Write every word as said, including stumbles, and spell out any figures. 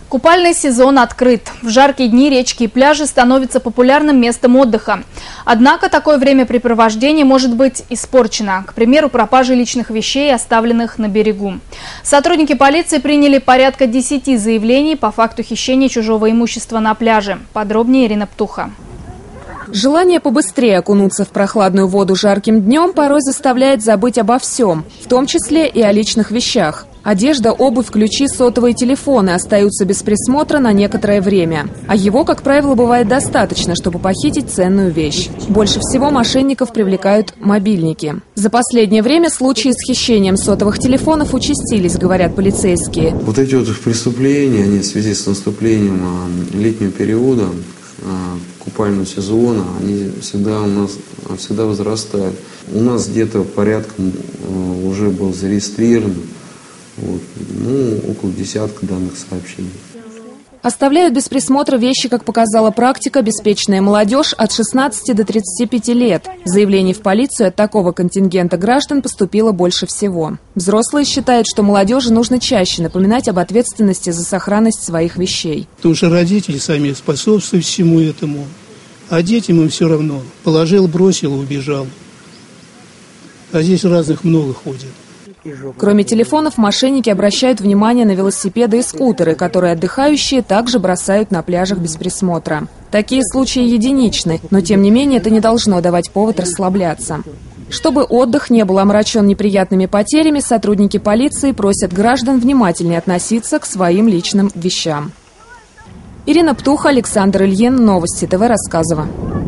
Купальный сезон открыт. В жаркие дни речки и пляжи становятся популярным местом отдыха. Однако такое времяпрепровождение может быть испорчено. К примеру, пропажей личных вещей, оставленных на берегу. Сотрудники полиции приняли порядка десяти заявлений по факту хищения чужого имущества на пляже. Подробнее Ирина Птуха. Желание побыстрее окунуться в прохладную воду жарким днем порой заставляет забыть обо всем, в том числе и о личных вещах. Одежда, обувь, ключи, сотовые телефоны остаются без присмотра на некоторое время. А его, как правило, бывает достаточно, чтобы похитить ценную вещь. Больше всего мошенников привлекают мобильники. За последнее время случаи с хищением сотовых телефонов участились, говорят полицейские. Вот эти вот преступления, они в связи с наступлением летнего периода, купального сезона, они всегда у нас всегда возрастают. У нас где-то порядком уже был зарегистрирован вот, ну, около десятка данных сообщений. Оставляют без присмотра вещи, как показала практика, беспечная молодежь от шестнадцати до тридцати пяти лет. Заявлений в полицию от такого контингента граждан поступило больше всего. Взрослые считают, что молодежи нужно чаще напоминать об ответственности за сохранность своих вещей. Потому что родители сами способствуют всему этому, а детям им все равно. Положил, бросил, убежал. А здесь разных много ходит. Кроме телефонов, мошенники обращают внимание на велосипеды и скутеры, которые отдыхающие также бросают на пляжах без присмотра. Такие случаи единичны, но тем не менее это не должно давать повод расслабляться. Чтобы отдых не был омрачен неприятными потерями, сотрудники полиции просят граждан внимательнее относиться к своим личным вещам. Ирина Птуха, Александр Ильин, Новости ТВ, Рассказово.